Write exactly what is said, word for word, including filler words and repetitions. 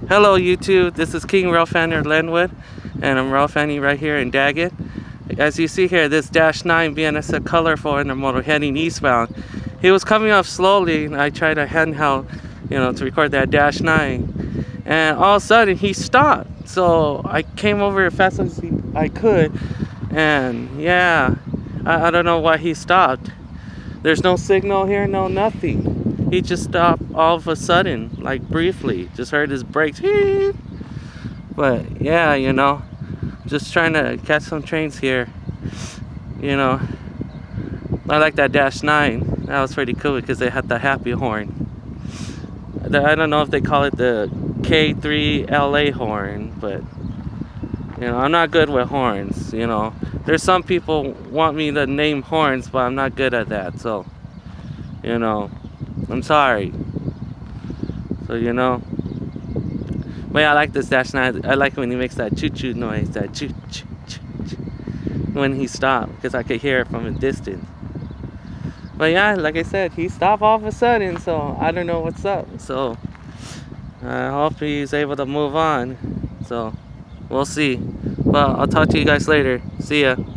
Hello YouTube, this is King Railfanner Lenwood, and I'm railfanning right here in Daggett. As you see here, this dash nine B N S F colorful intermodal heading eastbound. He was coming up slowly, and I tried a handheld, you know, to record that dash nine. And all of a sudden, he stopped. So I came over as fast as I could, and yeah, I, I don't know why he stopped. There's no signal here, no nothing. He just stopped all of a sudden, like briefly. Just heard his brakes. But yeah, you know, just trying to catch some trains here. You know, I like that dash nine. That was pretty cool because they had the happy horn. I don't know if they call it the K three L A horn, but you know, I'm not good with horns. You know, there's some people want me to name horns, but I'm not good at that. So, you know, I'm sorry. So, you know, but yeah, I like this dash nine. I like when he makes that choo-choo noise, that choo choo choo choo when he stopped, because I could hear it from a distance. But yeah, like I said, he stopped all of a sudden, so I don't know what's up. So I hope he's able to move on. So we'll see. Well, I'll talk to you guys later. See ya.